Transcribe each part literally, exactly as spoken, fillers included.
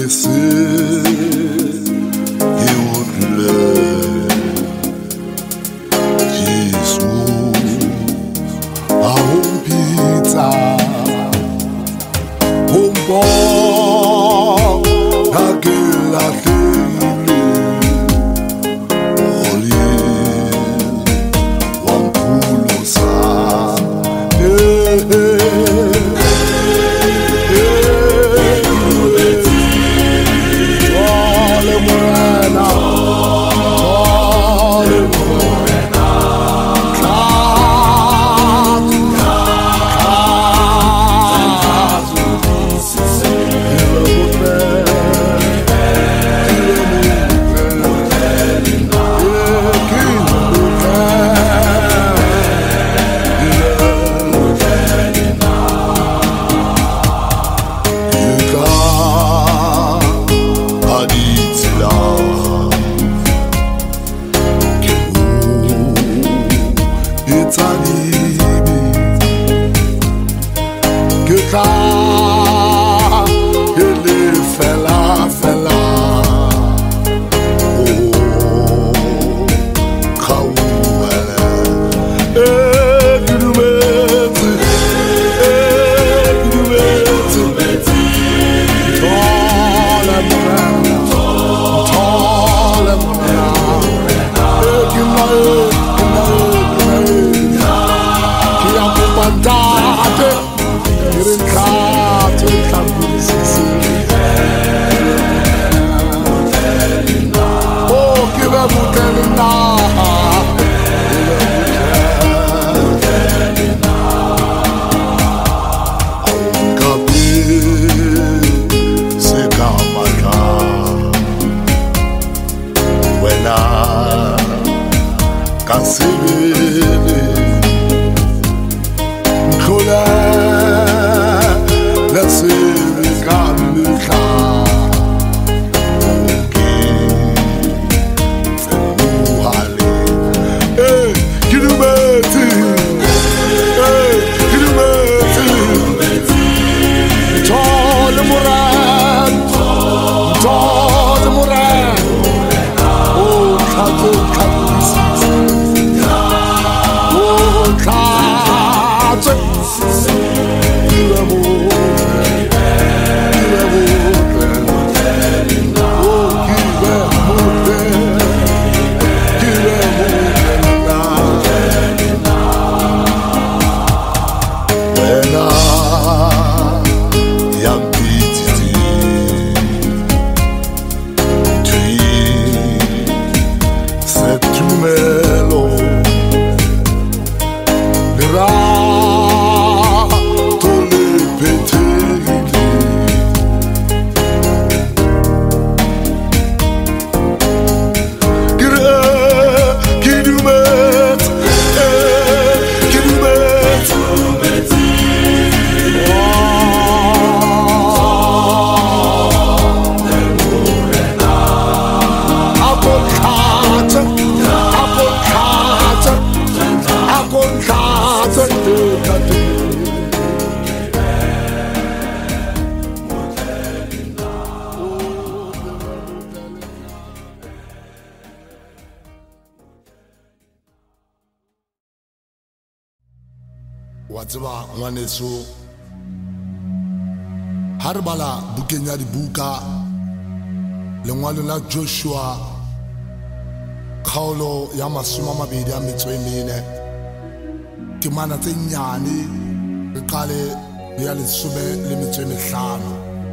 Watseba ngwaneso harbala bukenya dibuka lengwalo la Joshua khaolo ya masoma mabedi a metso e mene ke mana tse nyane re qale le ya lesome le metso e mehlano.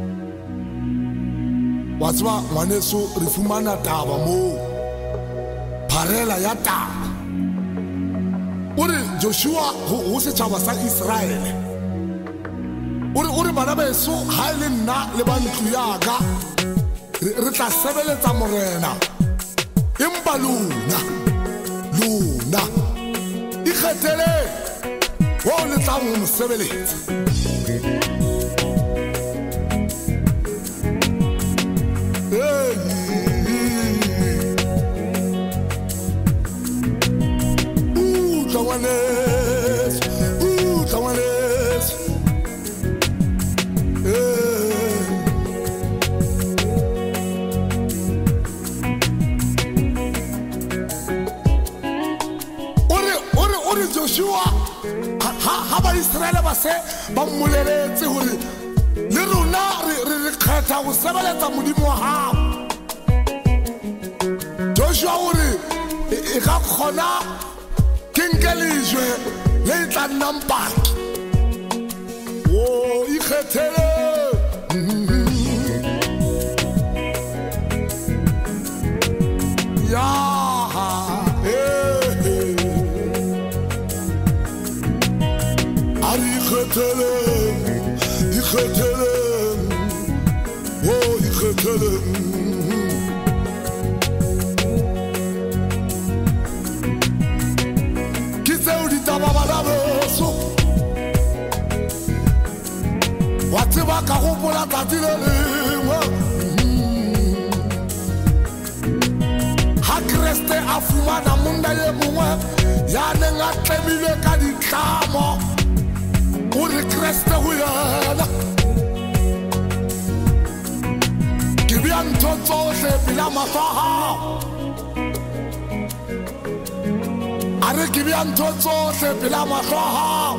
Watseba ngwaneso re fumana taba mo pharela ya taba uri Joshua ho setjhaba sa Israel uri uri bana beso ha ile nna le ba ntlu ya ka re tla sebeletsa morena empa lona lona ikgethele ho le tla mo sebeletsa. Tawanes, ooh, Tawanes, eh, Joshua ha ba Israel ba se ba mmoleletse hore le rona re kgetha go sebeletsa modimo wa hao. Joshua hore e ga khona ke nke lejwe le tla nnang paki. Oh, ikgethele ya ikgethele ikgethele oh ikgethele ki tseo ditaba bana beso wa tseba ka gopola tsatsi le lengwe ha Kriste a fumana monna ye mongwe ya neng a tlemile ka ditlamo uri Kriste ho yena ke bia ntho tsohle pela mahlo a hao are ke bia ntho tsohle pela mahlo a hao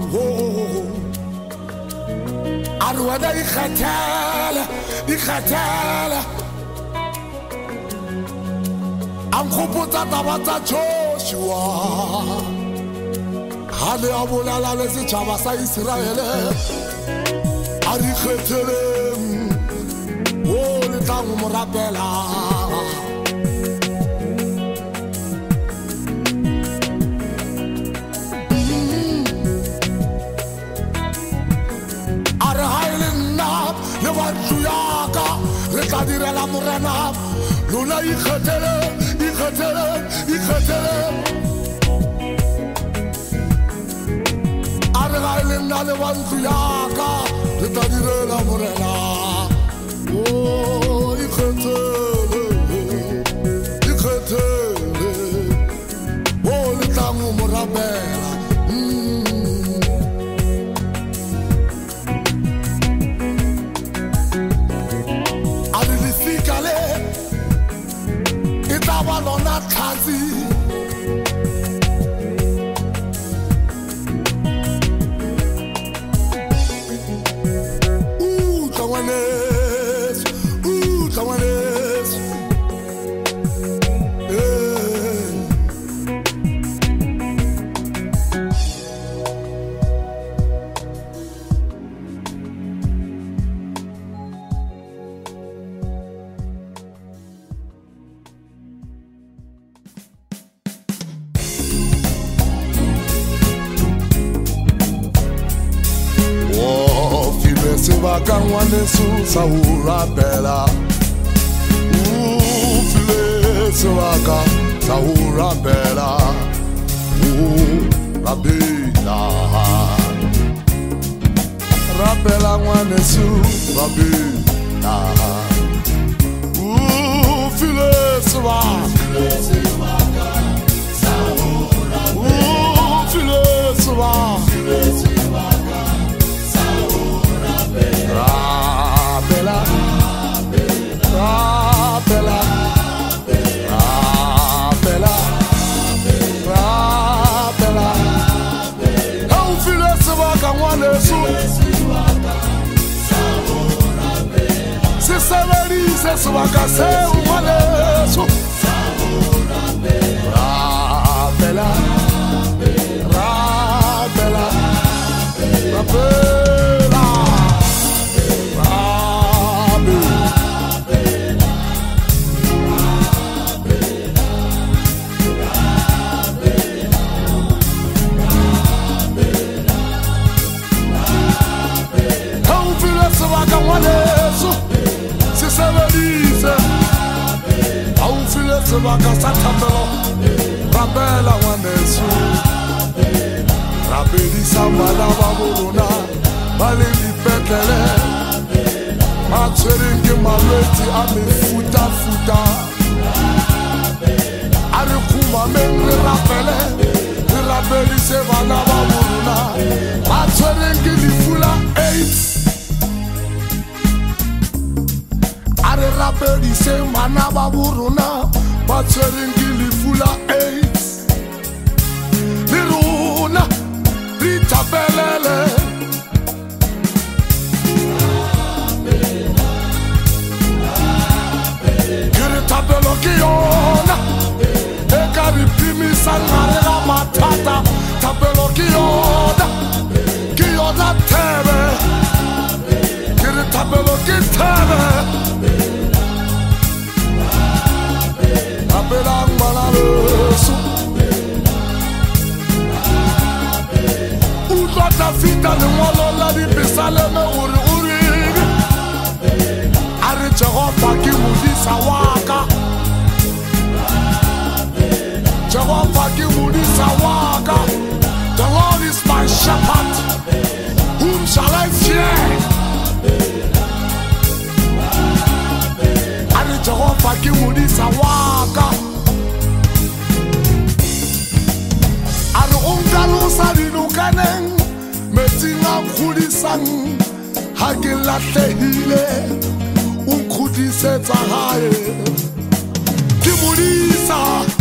are wena ikgethele ikgethele a nkgopotsa taba tsa Joshua ha le a bolala le setjhaba sa Israele a re ikgethele o le tla mo rapela a re ha ile nna le batho yaka re tla direla morena lona ikgethele ikgethele ikgethele le nna le bantlo yaka re tla direla morena oh ikgethele ikgethele oh le tla mo rapela a re le fikale e tla ba lona tlhatsi Sebaka ngwaneso sa ho rapela o file sebaka sa ho rapela o rapela rapela ngwaneso rapela o file sebaka sa ho rapela o file sebaka Rapela, rapela, rapela, rapela. How feel it about ngwaneso? Se saveri se swaka se ngwaneso. Rapela, rapela, rapela. Se saverize au file sebaka sa thapelo rapela ngwaneso rapelisa bana ba borona ba le dipetlele ba tshwereng ke malwetse a mefutafuta a re khumameng re rapele re rapelise bana ba borona ba tshwereng ke lefu la AIDS re rapedise bana ba borona ba tshwereng ke lefu la AIDS le rona Thapelo ke yona e ka re phimisa ngare ga mathata. Thapelo ke yona, ke yona thebe, ke re thapelo ke thebe. Thapelang bana beso, utlwa Dafita lengwalo la dipesaleme gore o reng. A re Jehova ke modisa wa ka, Jehova ke modisa wa ka. The Lord is my shepherd, whom shall I fear? A re Jehova ke modisa wa ka. A re o nkalosa dinokaneng, metsing a nkgodisang. Ha ke lahlehile o nkgodisetsa gae. Ke modisa,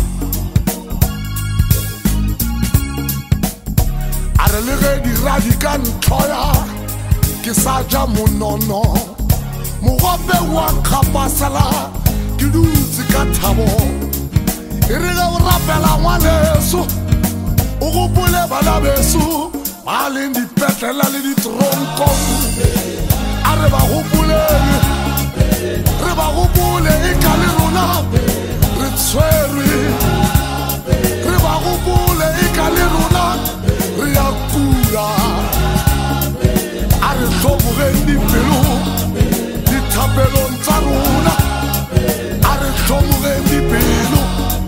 a re le ge diradi ka ntloya ke sa ja monono. Mogope wa nkgapasela ke dutse ka thabo. E re ge o rapela ngwaneso o gopole bana beso ba leng dipetlela le ditoronkong. A re ba gopoleng, re ba gopole e ka le rona re tshwerwe. Re ba gopole e ka le rona re a kula. A re hlobogeng dipelo dithapelong tsa rona. A re hlobogeng dipelo,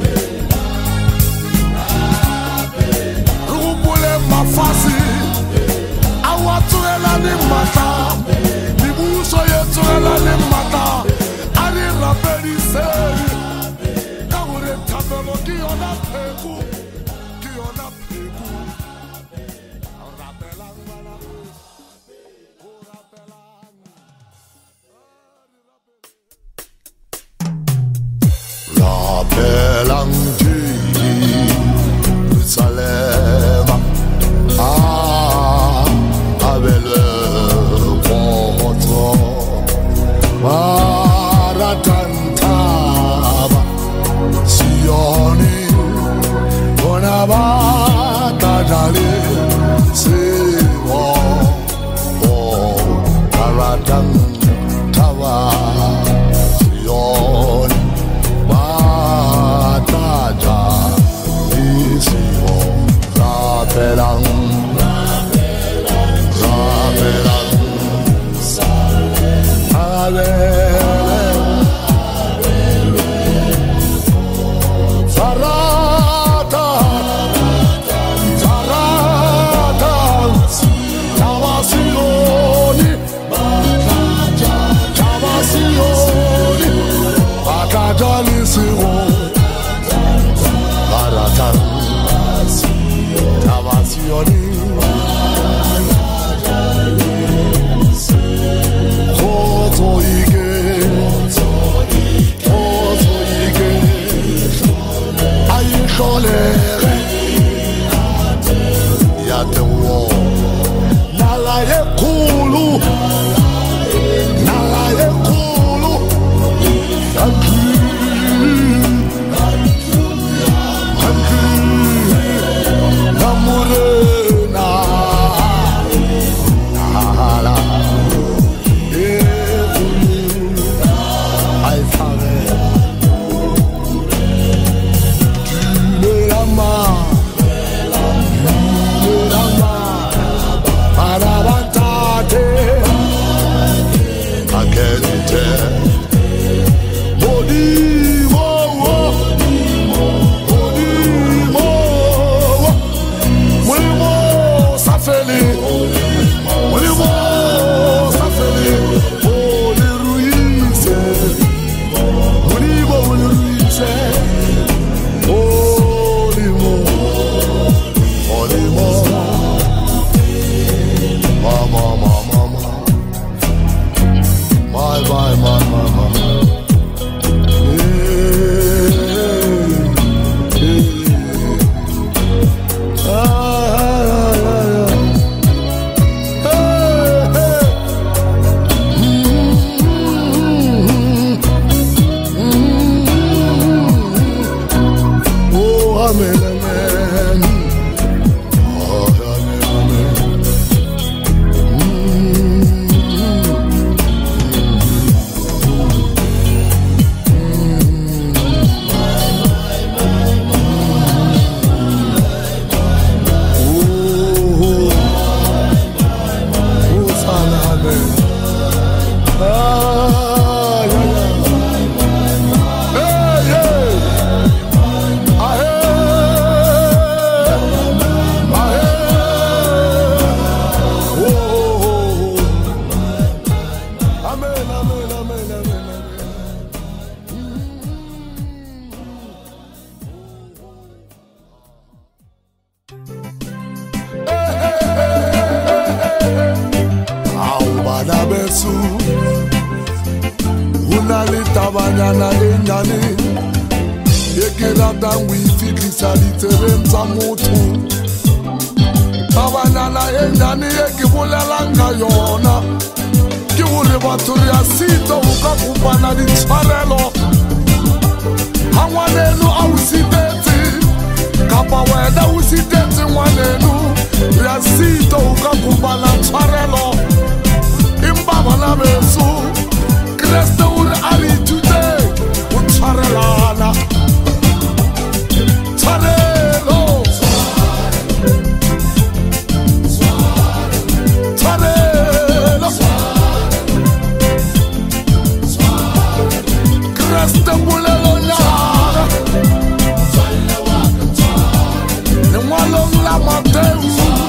re gopole mafase a wa tswelane matla, mebuso ye tswelane matla. A re rapediseng ka gore thapelo ke yona pheko, ke yona pheko. Rapelang Jerusalem, ah, avec le contre Maratantaba, Sioni, Bonabata Dali, Siwo, oh, Maratantaba, Sioni. Rapelang, rapelang, Sarata, Sarata, Tavasioni, Tavasioni, Bakajali Siro, Baratan. Tavasioni, Koto Ike, Koto Ike, Ayi Cholere, Yatewo, Nala Ekulu, Nala Ekulu, Yankee. Mama, mama, mama, my, my, my, my. Tabanyana enyane e ke ratang o e fitlhisa ditsebeng tsa motho. Tabanyana enyane e ke bolelang ka yona ke gore batho re a sita go ka kopana ditshwarelo. Ha ngwaneno a o sitetse kapa wena o sitetse ngwaneno, re a sita go ka kopana tshwarelo. Empa bana beso Kreste o re a re ithute go tshwarelana. Tshwarelo tshwarelo Kreste bolelo nyana lengwalong la Mateo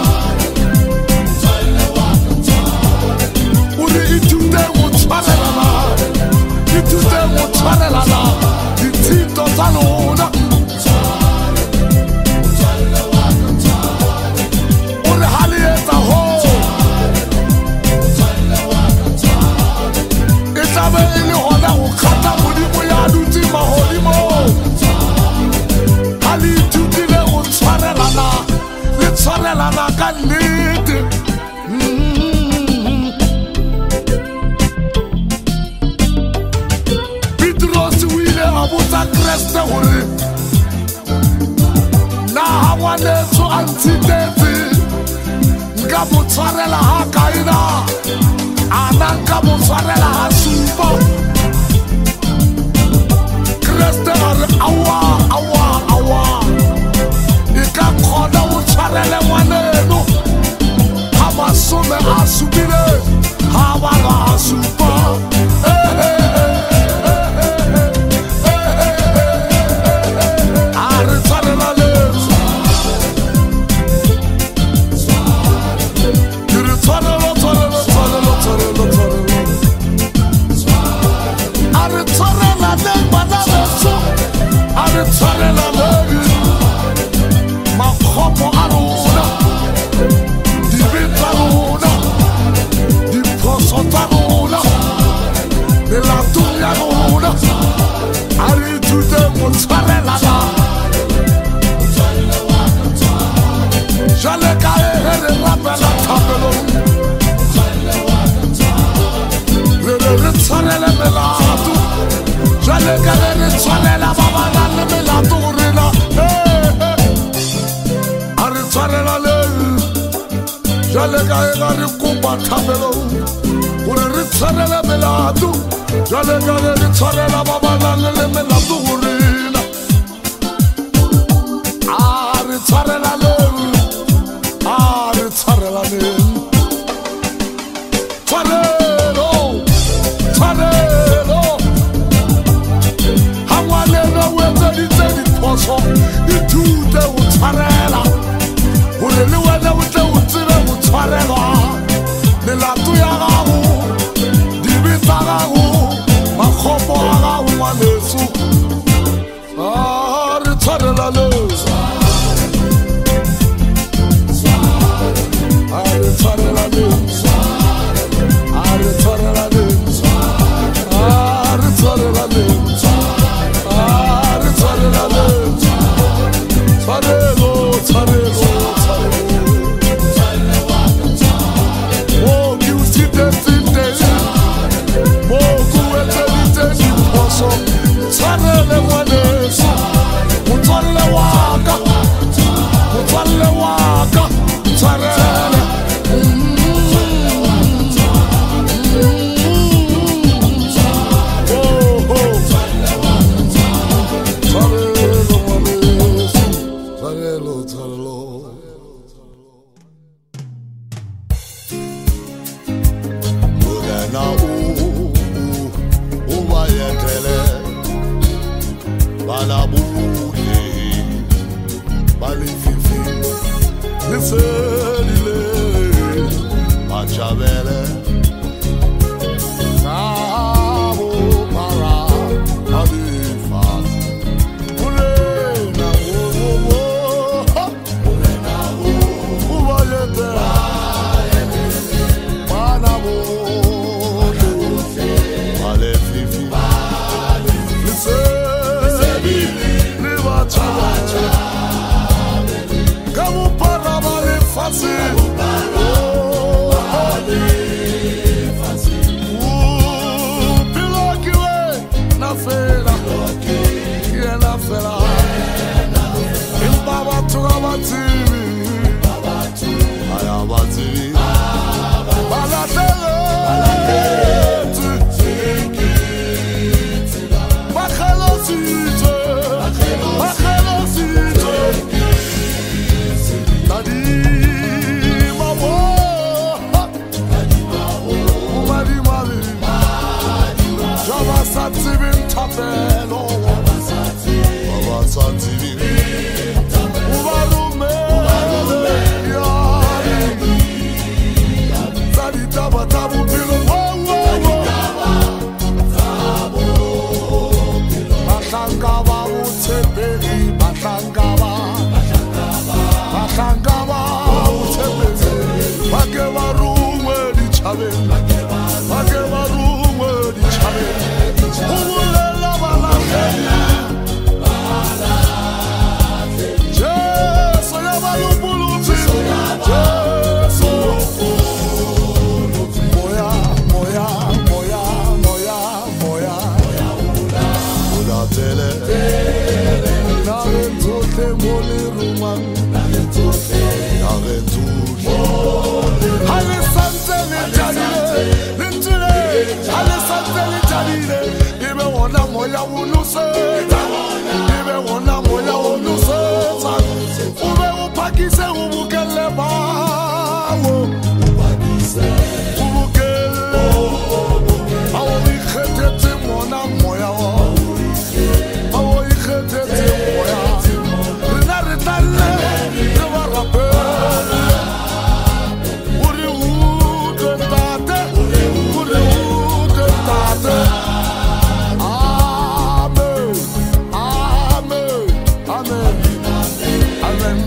o re ithute go tshwarelana, ithute go tshwarelana ditshito tsa lona. O re ha le etsa ho e tlabe e le gona go kgata modimo ya dutse magodimo. Ha le ithutile go tshwarelana, le tshwarelana ka nnete. Petros o ile a botsa Kreste gore na ha ngwanetso a ntshitetse nka mo tshwarela ha kae na, a na nka mo tshwarela ha supa. Kreste a re aowa aowa aowa e ka kgona go tshwarele ngwaneno ha masome a supile ha balwa a supa. Jale ka e ga re kopa thapelo gore re tshwarela melato, jale ka re tshwarela ba ba nang le melato go rena. A re tshwarela le a re tshwarela le tshwarelo tshwarelo ha ngwaneno o etsa ditse diphoso ithute go tshwarela gore le wena o tle o tsebe go tshwarelwa. Melato ya gago, dibe tsa gago, makgopo a gago ngwaneso a re tshwarela le a re tshwarela le a re tshwarela le a re tshwarela le a re tshwarela le tshwarelo tshwarelo tshwarele ngwaneso motswalle waka motswalle waka tshwarele tsebeng thapelo ba sa tsebeng o ba romele tsa ditaba tsa bophelo bahlanka ba botshepegi bahlanka ba bahlanka ba botshepegi ba ke ba rongwe ditšhabeng ba ke ba rongwe ditšhabeng go bolela balagedi Jesu ya balopolotsi Jesu moya moya moya moya moya moya tele na re tsotlhe mo lerumang na re tsotlhe na re tsotlhe ha le santse le jadile le ntile ha le santse le jadile e be wona moya o nosetsa e be wona moya o nosetsa o be o phakise o bukele bawo o phakise o bukele a o ikgethetse mona moya wa a o ikgethetse moya rena re tlalle re ba rapele o re utlwe tate o re utlwe tate amen amen amen amen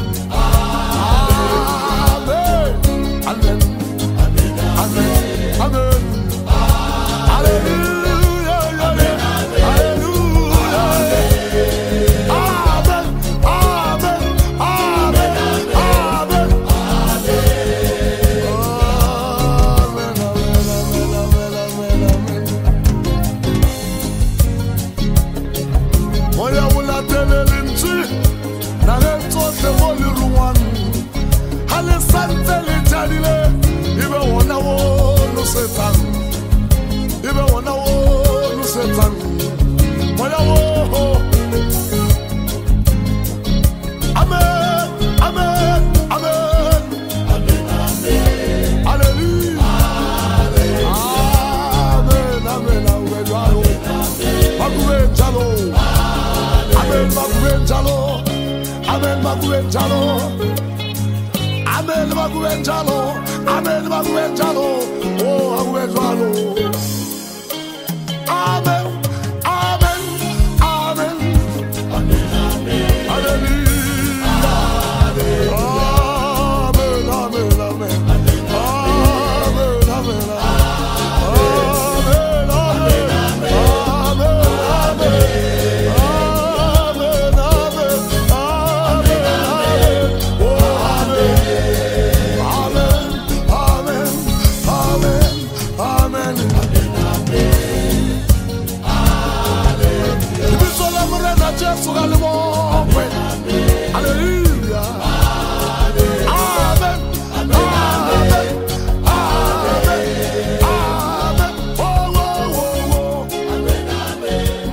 amen amen amen hallelujah hallelujah amen amen amen amen moya o latele lentswe na re tsotlhe mo lerungwane ha le santse le jadile e be wona o nosetsang e be wona o nosetsang moya o amen amen amen hallelujah amen amen amen jalo makuwe jalo amen makuwe jalo amen makuwe jalo amen makuwe jalo amen makuwe jalo oh makuwe jalo amen amen amen amen hallelujah amen amen amen amen amen hallelujah amen amen amen amen oh oh oh oh amen amen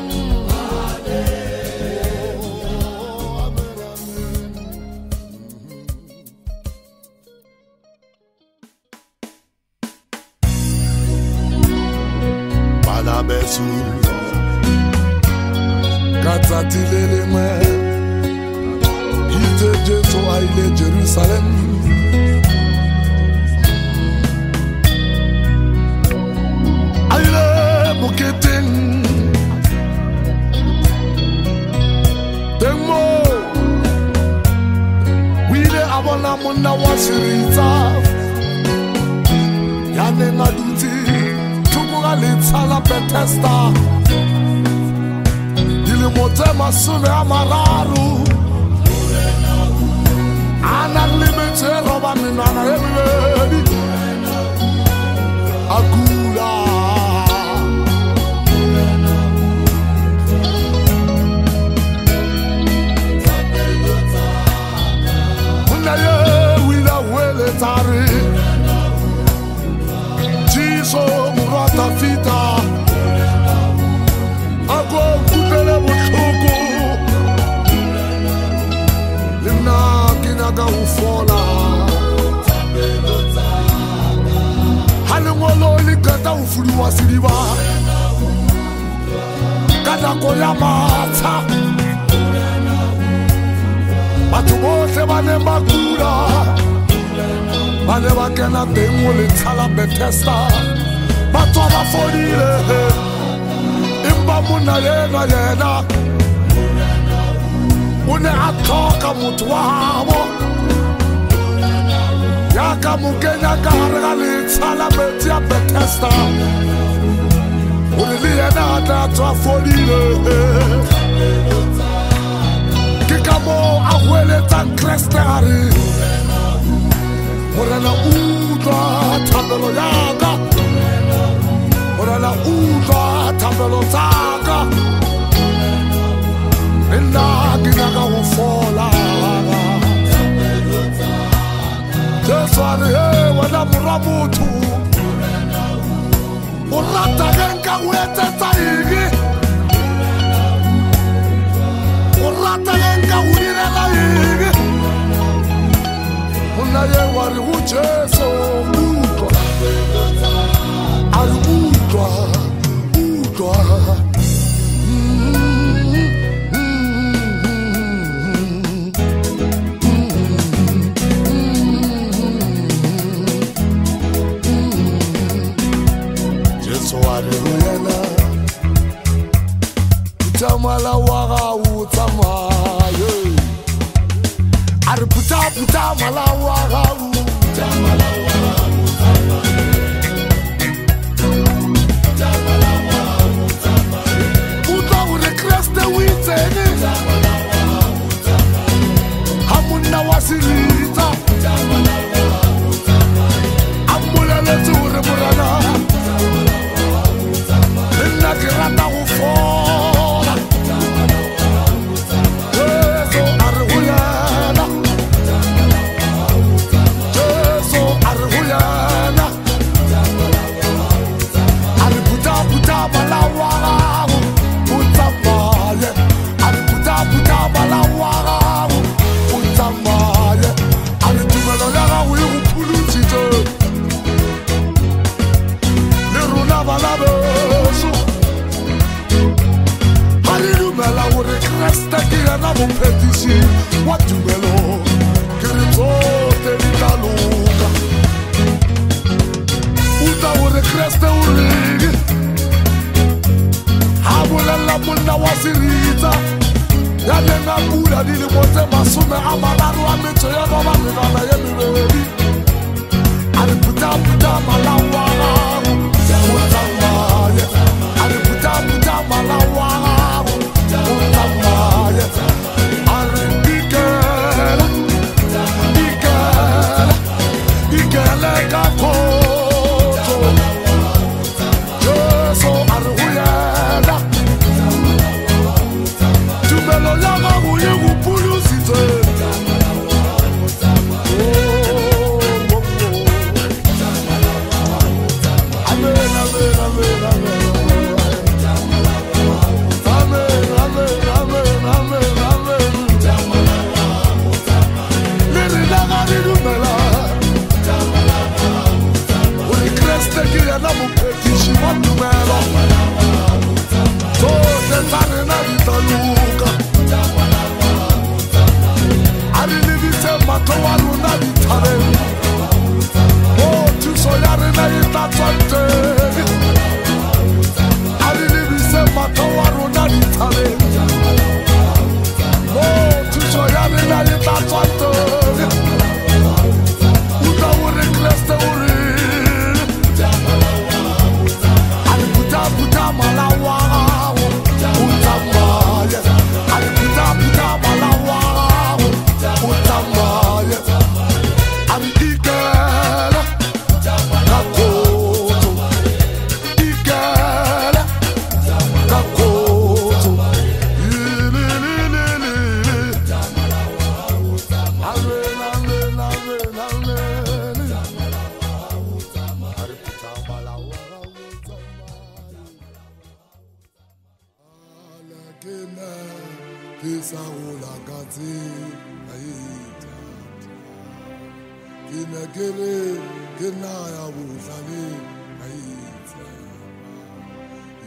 amen bana besu katsatilele mwe ite Jesu aile Jerusalem aile buketen demo wile abona monna wasirita yane maduti tukura litsala Bethesda motema sune amararu analimite roba minana everybody akula munaye wila wele tari jiso murata fita ako kutele buchuku limna kinaga ufola halingolo likata ufuri wasiriba nako ya matsha batho bohle ba ne ba kula ba ne ba kena teng mo lethala Bethesda batho ba fodile empa monna yena yena o ne a tlhoka motho wa habo ya ka mo kenya ka gare ga lethala metsi ya Bethesda o ne le yena a tla tswa fodile ke ka mo a hweletsang Kreste a re Morena utlwa thapelo ya ka Morena utlwa thapelo tsa ka nna ke nyaka go fola Jesu a re he wena morwa motho o rata ge nka o etsetsa eng o rata ge nka o direla eng monna ye wa re go Jesu utlwa a re utlwa utlwa Mala waga utamaye Ari puta puta mala waga utamala waga utamaye Utamala waga utamaye Uta ure Kriste witeni Utamala waga utamaye Hamuna wasilita Utamala waga utamaye Amula leture murana Utamala waga utamaye Inna kirata ufo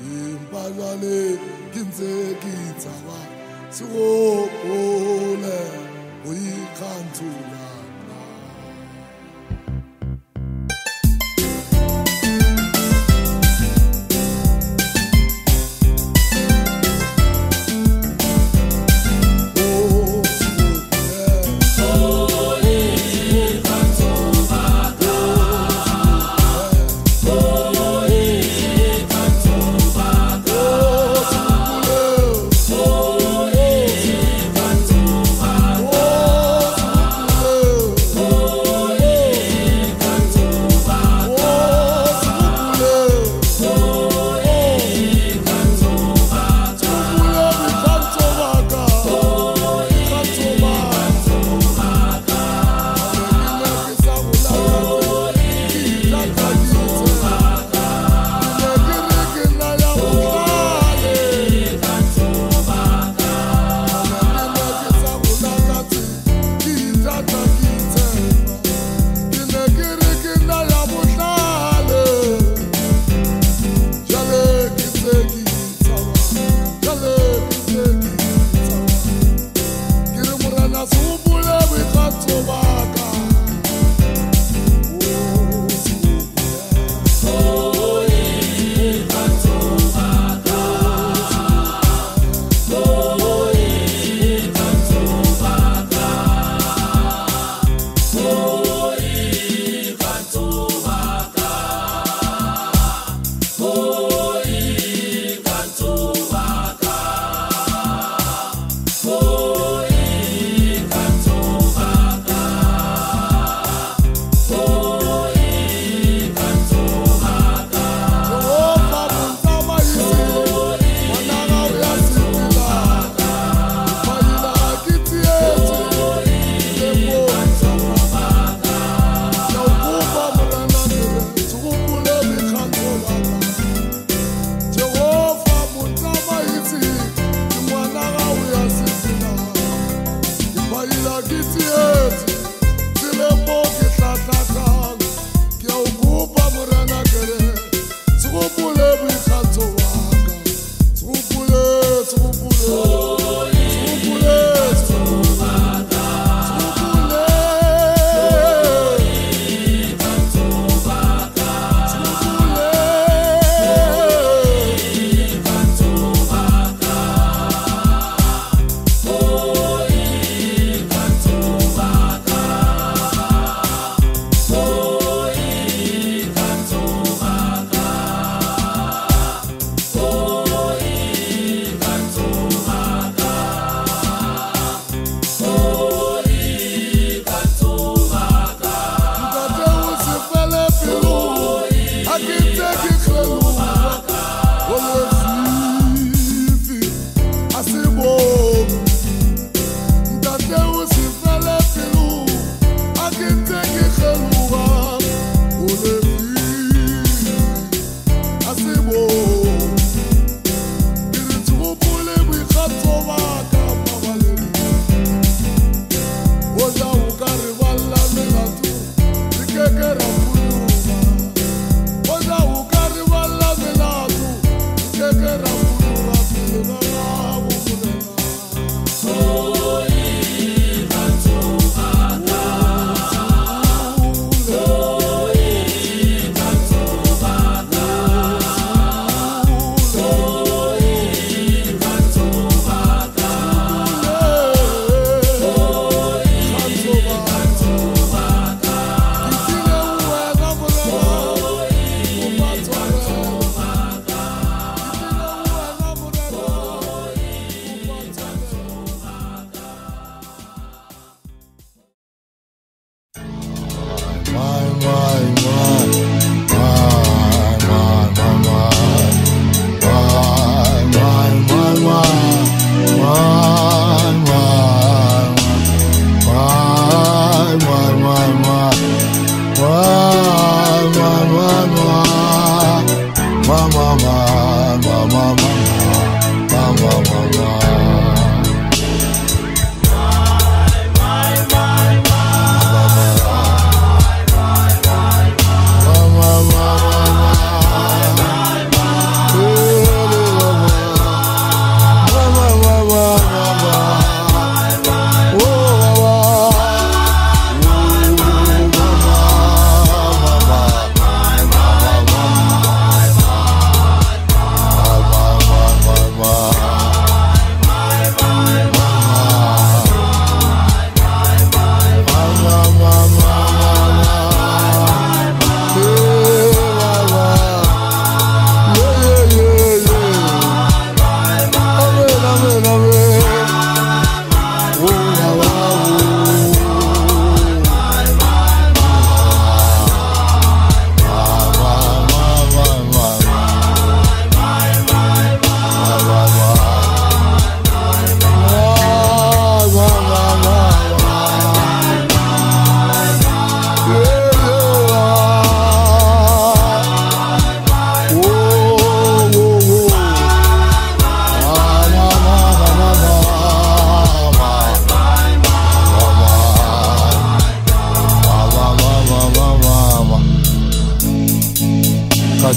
impalwane kinze kitaba sikopole uyikhanthula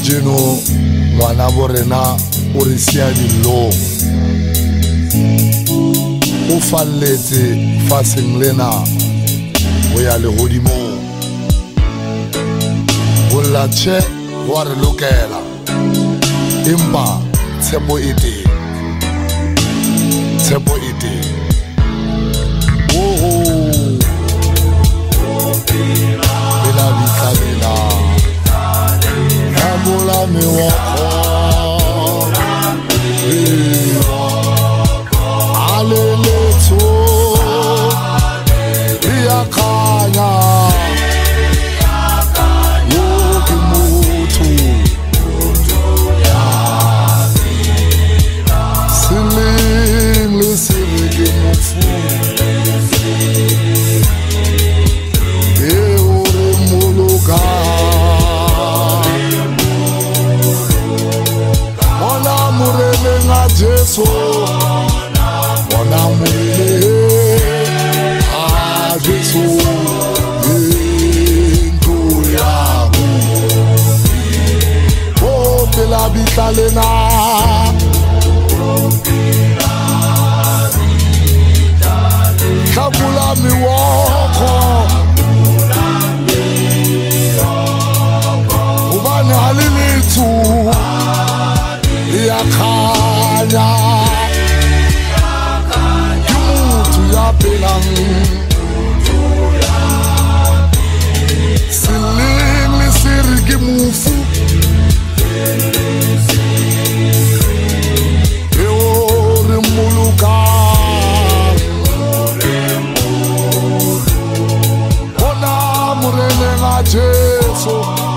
Kajeno ngwana borena o re sia dillong o falletse faseng lena go ya lehodimong bolla tjhe wa re lokela empa tshepo e teng tshepo e teng oho bela bitla Abola me wako Aleleto Iyakanya Woki mutu Siling lisiriki mufu Eure muluka Jesu Mona murele a Jesu Into yahu O pela bitalena Kabula mi wako Ubani halilitu Iyakanya Yumutu ya pelang Siling lisiriki mufu Eore muluka Ona murene nga Jesu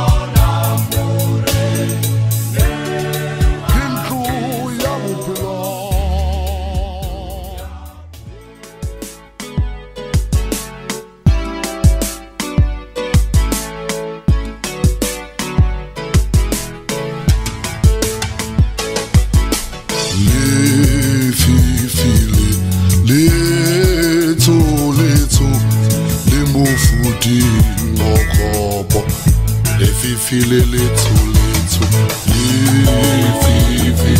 File letu letu Lififi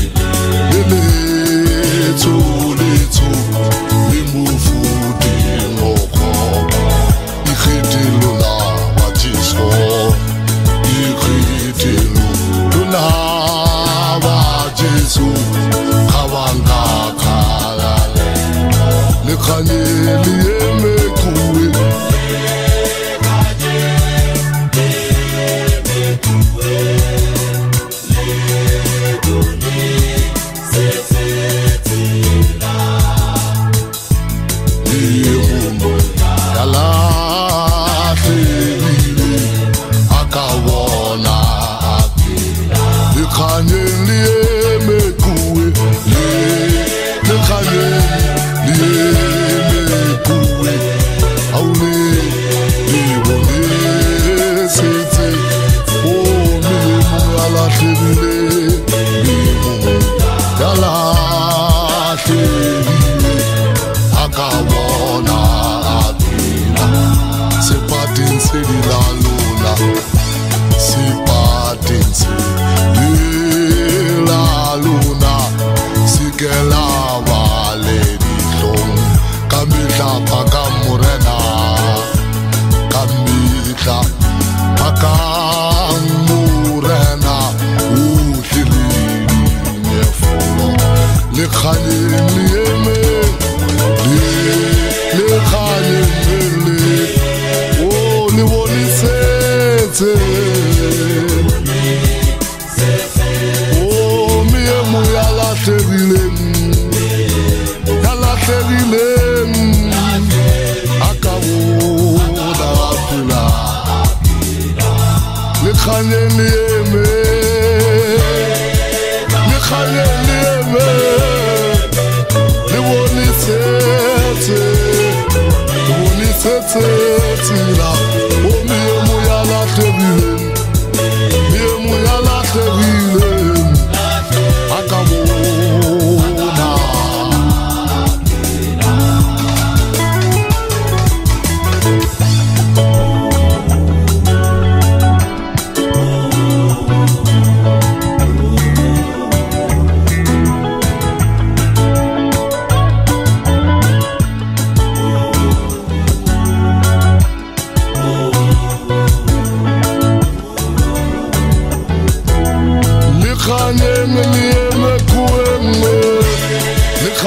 Letu letu Limufuti ngoko Ikhitilu la wajiso Ikhitilu la wajiso Kawanga kalale Lekhanye liyeme kuwe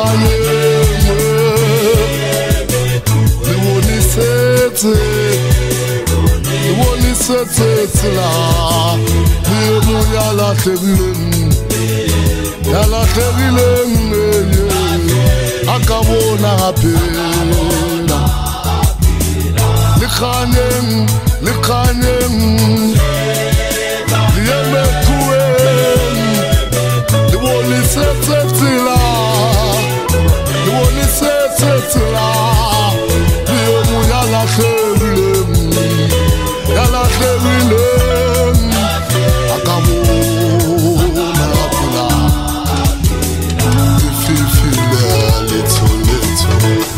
khaneme le bone setse le bone setse tsela le mo ya la tlebileng ya la tlebileng akabona gaphela le khaneng le khaneng le mekueng le bone setse tsela le bone setse tsela le mo ya la tlebileng ya la tlebileng akabona gaphela fifile letho letho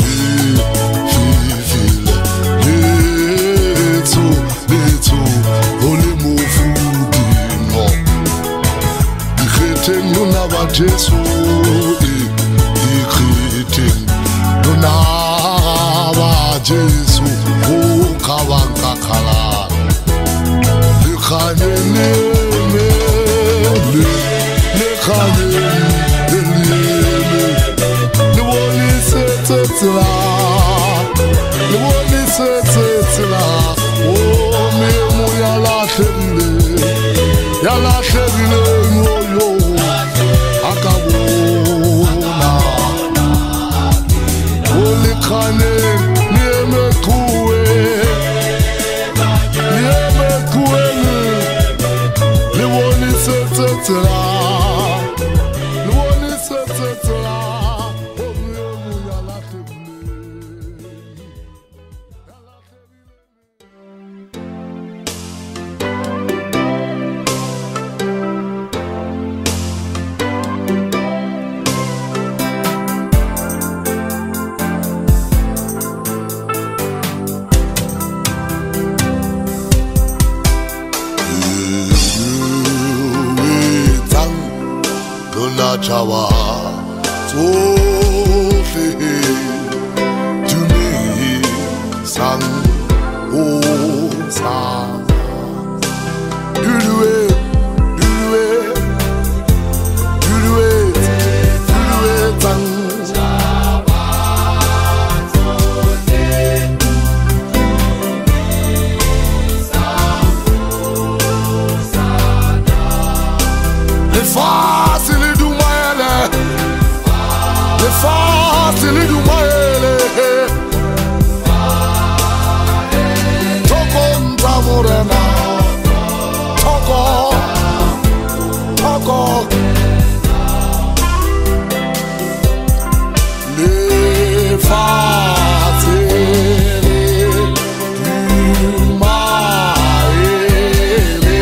fifile letho letho ole mo fudimo ikheteng lona ba Jesu ikheteng lona ba Jesu o khabanka khala le khanele le le khanele le bone setse tsela le bone setse tsela o me mo ya la tlebile ya la tlebile mo yo akabona o le khane le me kuwe le me kuwe le bone setse tsela le bone setse tsela Chawa tsohle tumi sang o sa duwe duwe duwe duwe sang chawa tsohle sang o sa le facile facile du maele toko nta morena toko toko le facile du maele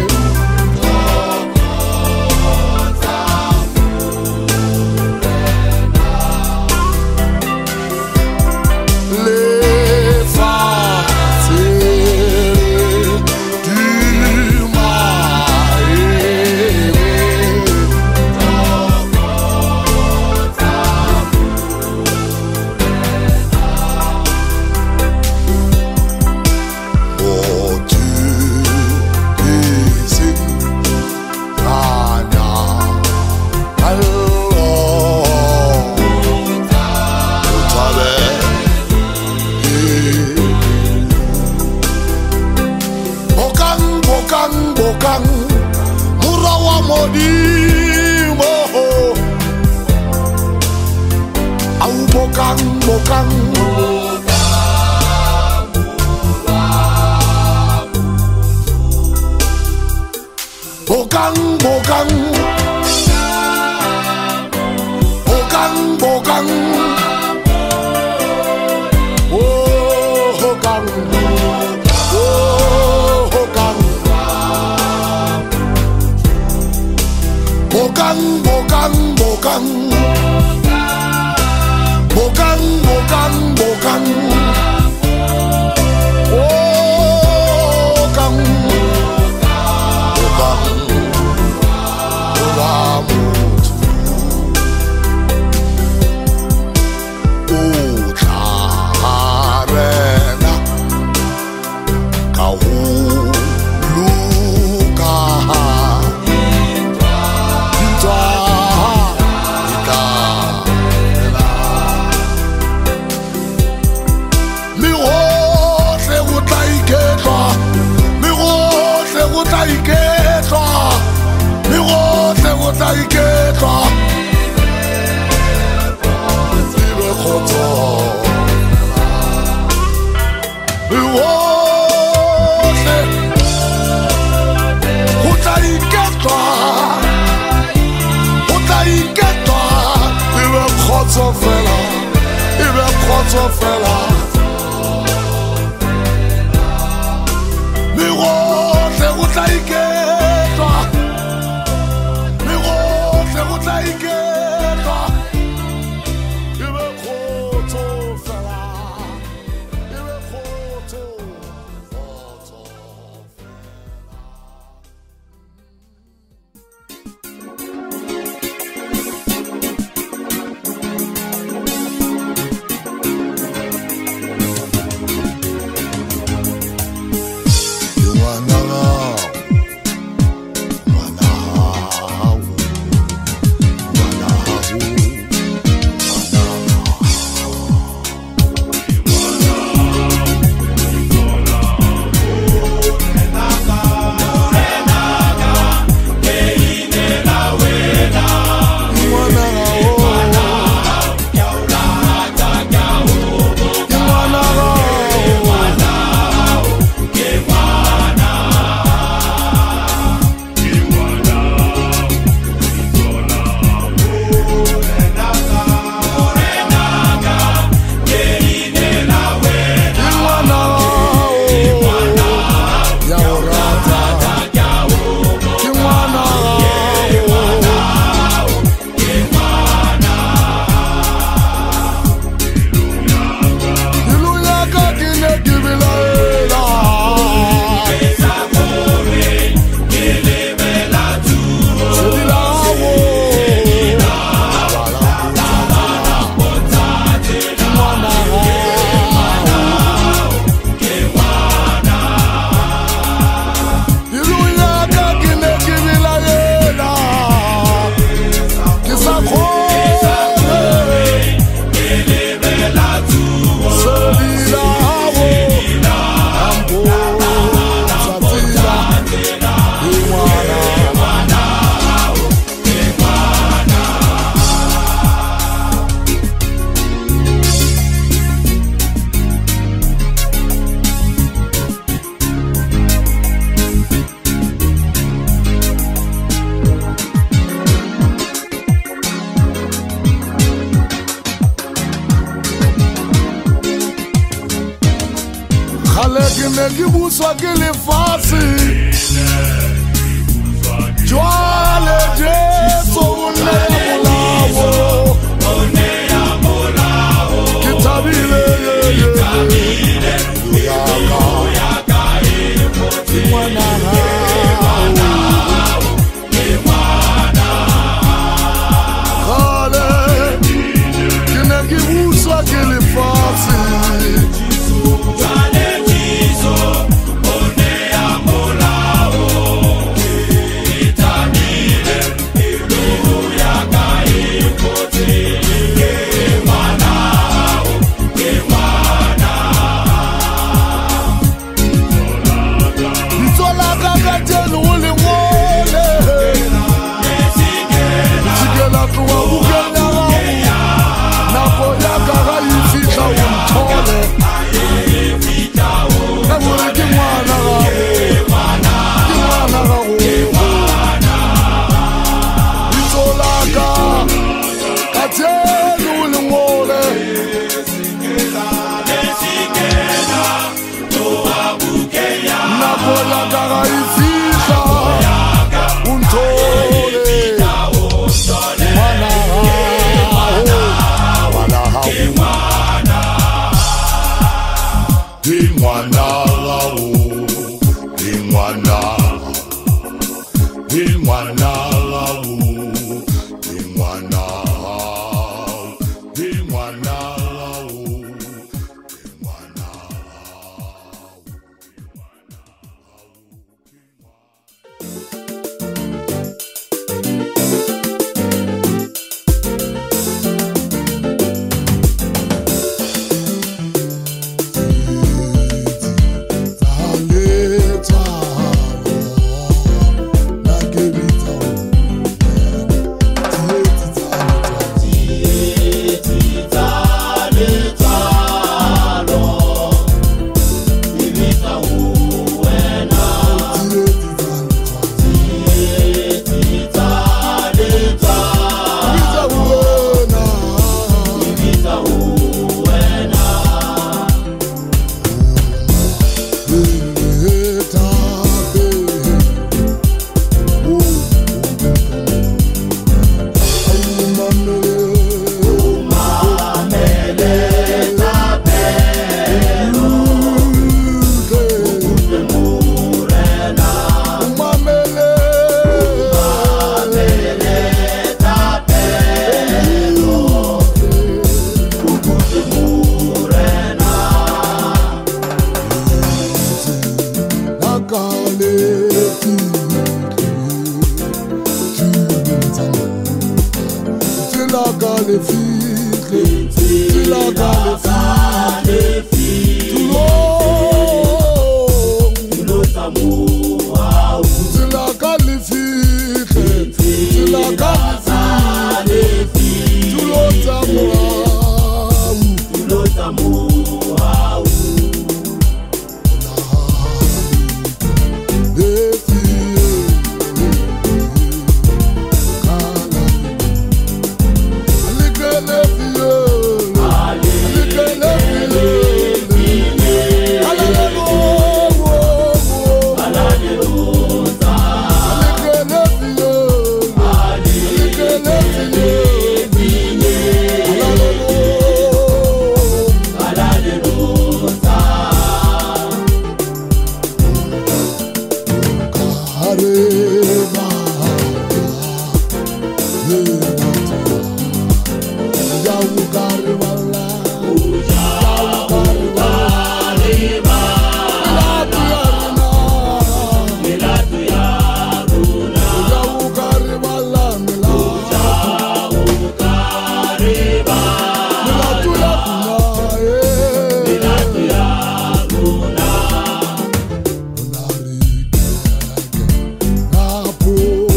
bokang murawa modimo au bokang bokang bokang bokang bokang bokang oh bokang bokang bokang bokang bokang bokang bokang oh bokang bokang ramut oh charena kau luka Jwale ke ne ke buswa ke lefatshe, jwale Jesu o ne ya molao, ke thabile ngwana gale ke ne ke buswa ke lefatshe.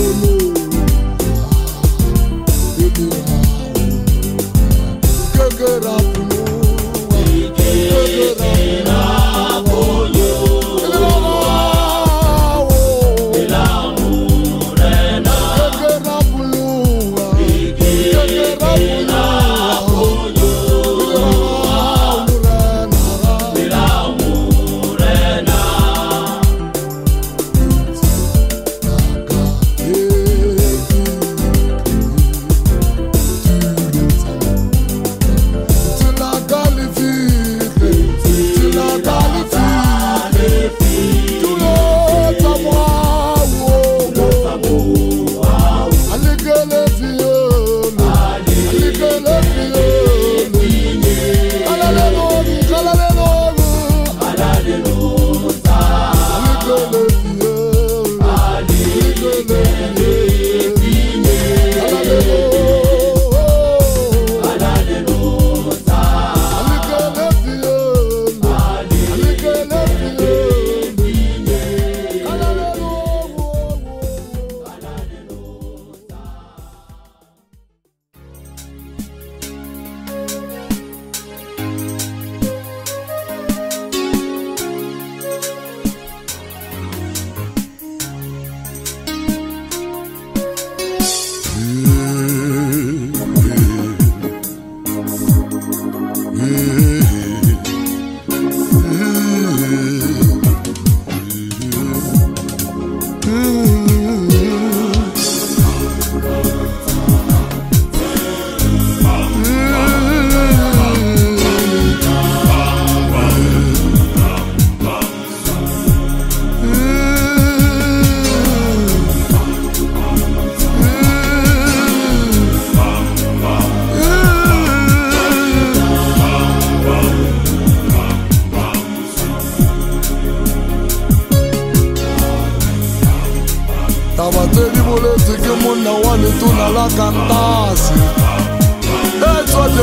Good.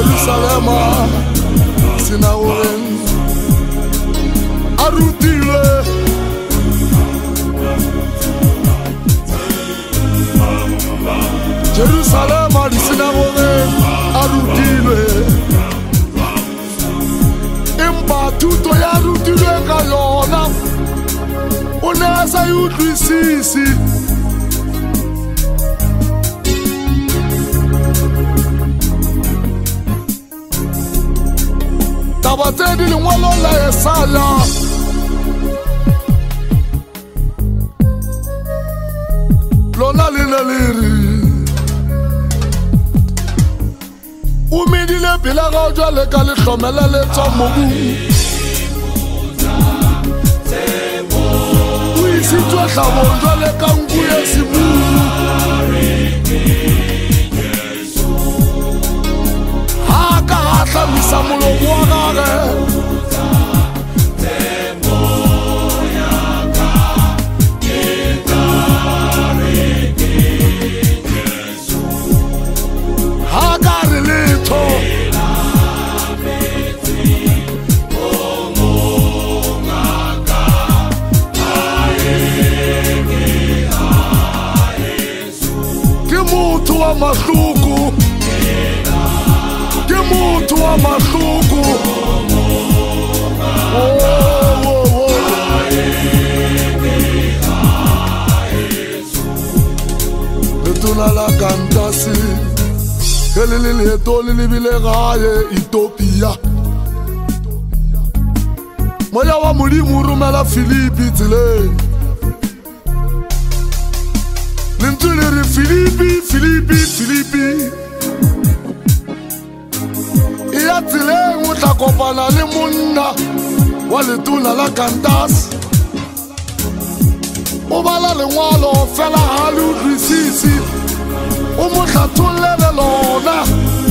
Jerusalema sinagogen arutile Jerusalema sinagogen arutile imba tuto ya arutile kalona unasa yudrisisi Tabatedi ni walo la esala Lona lina liri Umidile bilaga ojwa le kali khomela le tomogu Uisi twa tabo ojwa le kangu ya sibu Haka hata misamulo mwagare Hagare lito Kimutu wa mahluku Kimutu wa mahluku Oh, oh, oh Letuna la kantasi Kelili etoli libile gaye Ethiopia Moya wa mulimu rumela Filipi tile Lintuliri Filipi, Filipi, Filipi Iya tile mutakopana li munna Walituna la kantas Ubala li mwalo fela halu risisi Umutatulele lona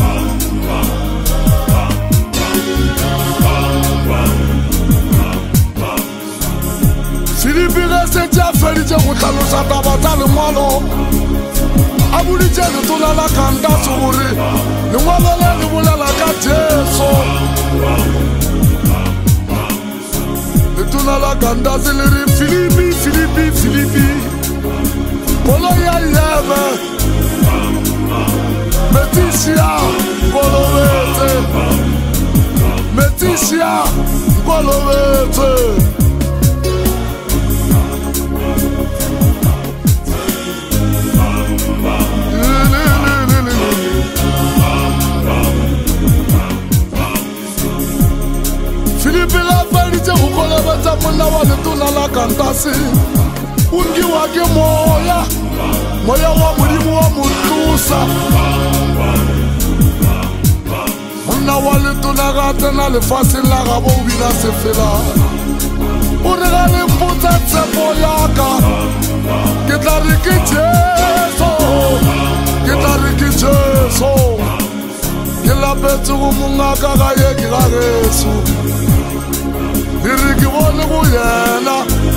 Filipi reste tia felije kutalo satabata li mwalo Abuli jeli tula la kantas uri Li mwalo le li mula la kajeso Li tula la kantas li Filipi, Filipi, Filipi Polo ya yeme Metisia Golowete Metisia Golowete Filipi la verite Golowete muna wale tuna la kantasi Ungi wake moya Moya wa mulimu wa mutusa Muna wale tunagate na le fasi la gabo ubina sefela Urega le mputa tsepo yaka Kitariki jeso Kitariki jeso Kila betu kumunga kaka yeki kagesu Iriki wole kuyena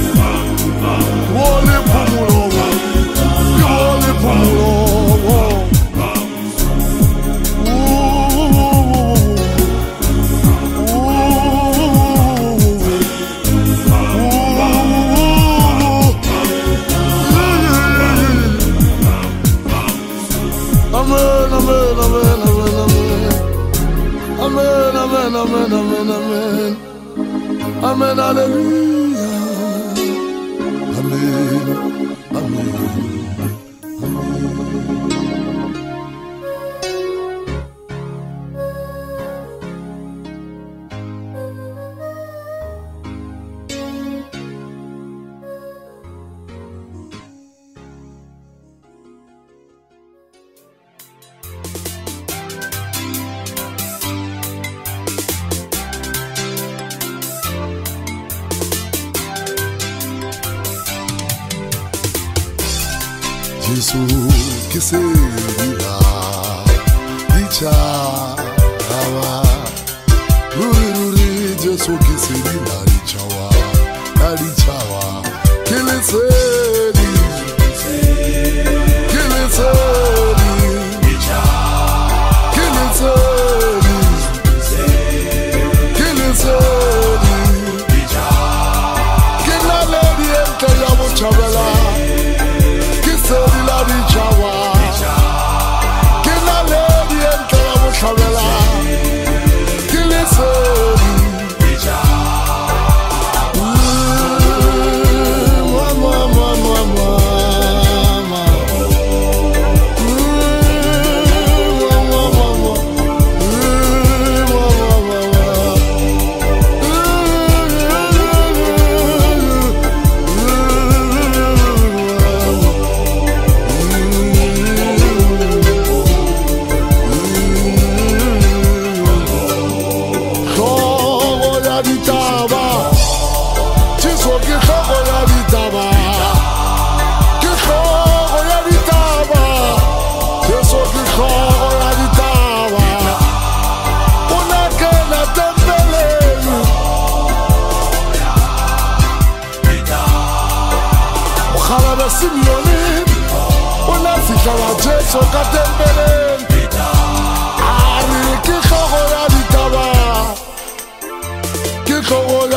Wole pumulo Wole pumulo Amen, amen, amen, amen, amen. Amen, amen, amen, amen, amen. Amen, hallelujah. Amen, amen, amen. Jésus qui s'est là, dichawa, ruri Jésus qui s'est là, dichawa, dichawa, qui le sait, qui le sait, qui le sait.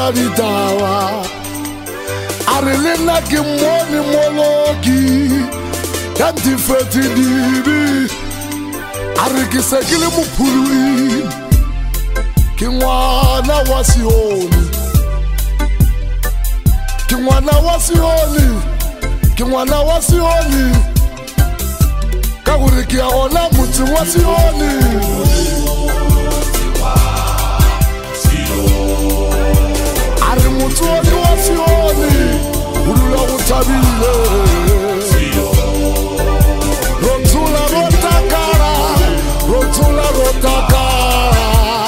la ditaba a re le nna ke mmone moloki ya ntifetse dibi a re ke se ke le mophului ke ngwana wa Sioni ke ngwana wa Sioni ke ngwana wa Sioni ka gore ke a ona motse wa Sioni a re motse wa Sioni o dula go thabile rotsula rotakara rotsula rotakara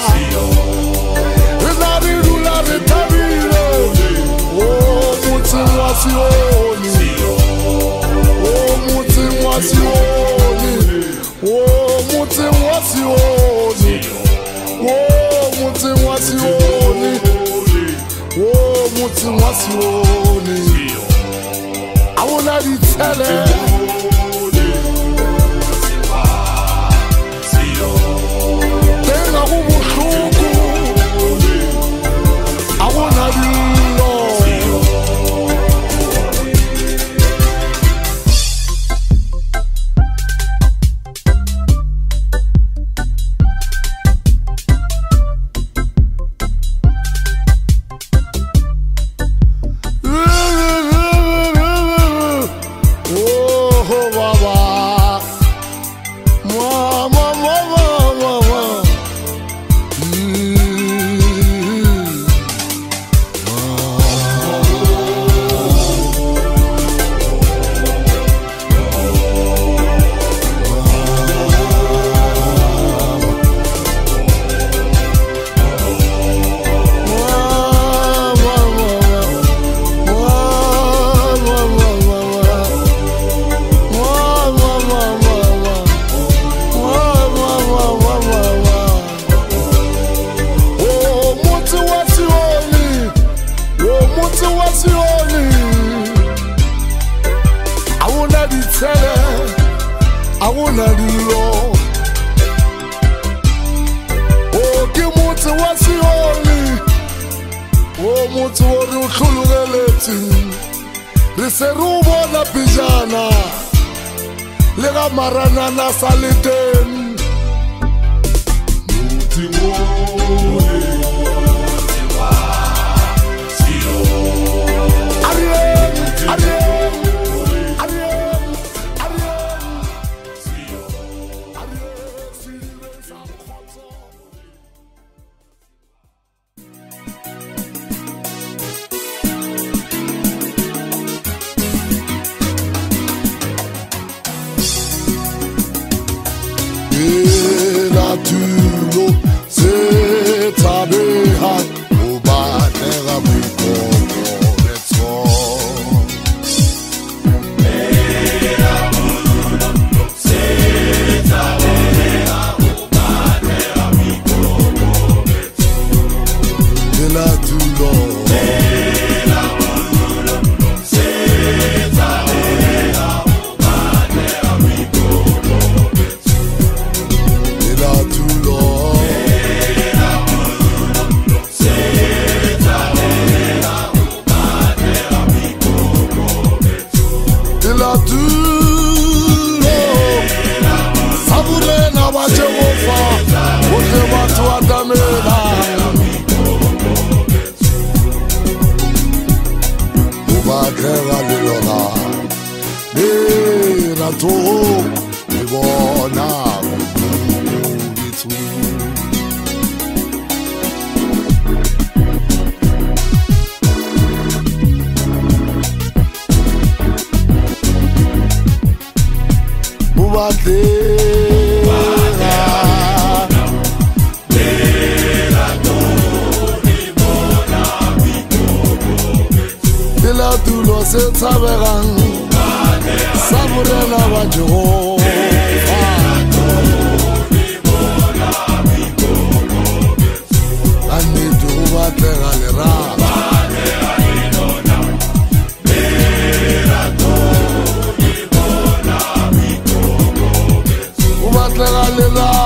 re na re dula re thabile o motse wa Sioni o motse wa Sioni o motse wa Sioni o motse wa Sioni o motse wa Sioni a bona ditshele tenga go bohloko a bona dillo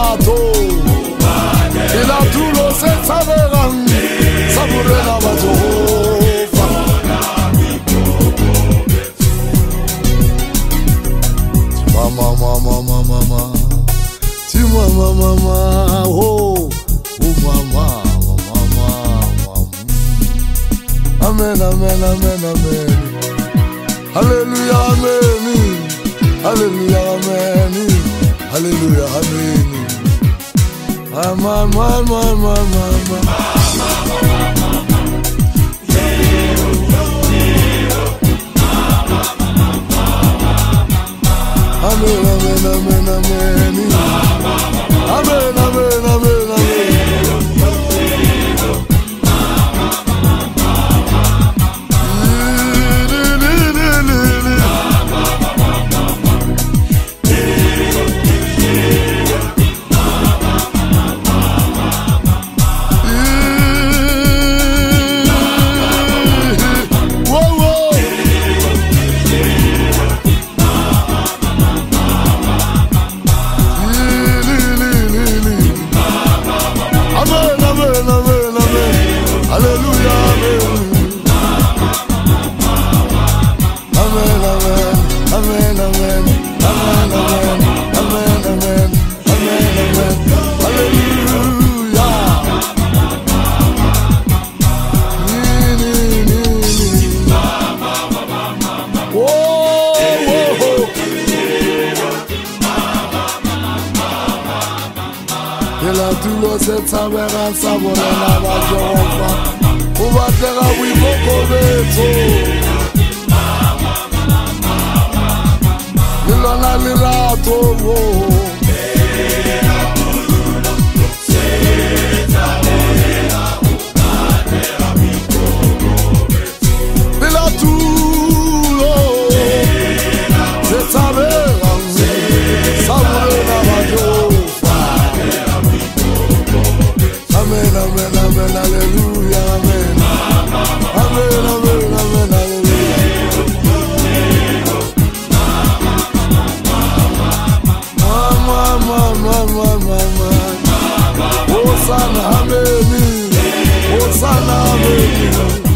Il a tout l'eau, c'est sa verang, ça pourrait la bateau. amen, amen, amen, amen. Hallelujah, amen. Hallelujah, amen. Hallelujah, amen. Amen, amen, amen, amen. Amen, amen, amen, amen. Amen, amen, amen, amen. Hosanna, amen. Hosanna, amen.